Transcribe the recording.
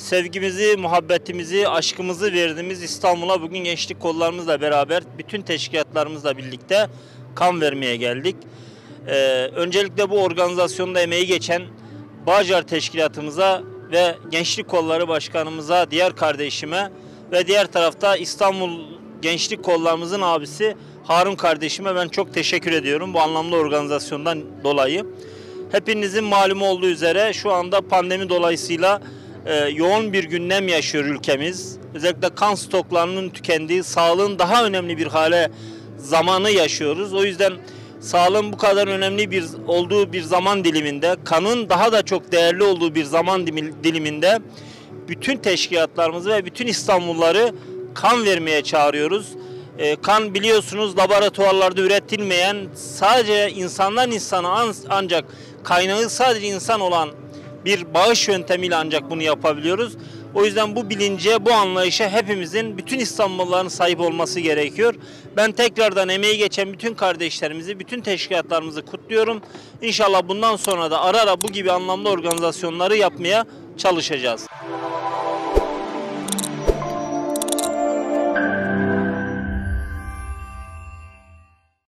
sevgimizi, muhabbetimizi, aşkımızı verdiğimiz İstanbul'a bugün gençlik kollarımızla beraber bütün teşkilatlarımızla birlikte kan vermeye geldik. Öncelikle bu organizasyonda emeği geçen Bağcar Teşkilatımıza ve Gençlik Kolları Başkanımıza, diğer kardeşime ve diğer tarafta İstanbul Gençlik Kollarımızın abisi Harun kardeşime ben çok teşekkür ediyorum bu anlamlı organizasyondan dolayı. Hepinizin malumu olduğu üzere şu anda pandemi dolayısıyla yoğun bir gündem yaşıyor ülkemiz. Özellikle kan stoklarının tükendiği, sağlığın daha önemli bir hale zamanı yaşıyoruz. O yüzden sağlığın bu kadar önemli olduğu bir zaman diliminde, kanın daha da çok değerli olduğu bir zaman diliminde bütün teşkilatlarımızı ve bütün İstanbulluları kan vermeye çağırıyoruz. Kan biliyorsunuz laboratuvarlarda üretilmeyen, sadece insandan insana ancak kaynağı sadece insan olan bir bağış yöntemiyle ancak bunu yapabiliyoruz. O yüzden bu bilince, bu anlayışa hepimizin, bütün İstanbulluların sahip olması gerekiyor. Ben tekrardan emeği geçen bütün kardeşlerimizi, bütün teşkilatlarımızı kutluyorum. İnşallah bundan sonra da ara ara bu gibi anlamlı organizasyonları yapmaya çalışacağız.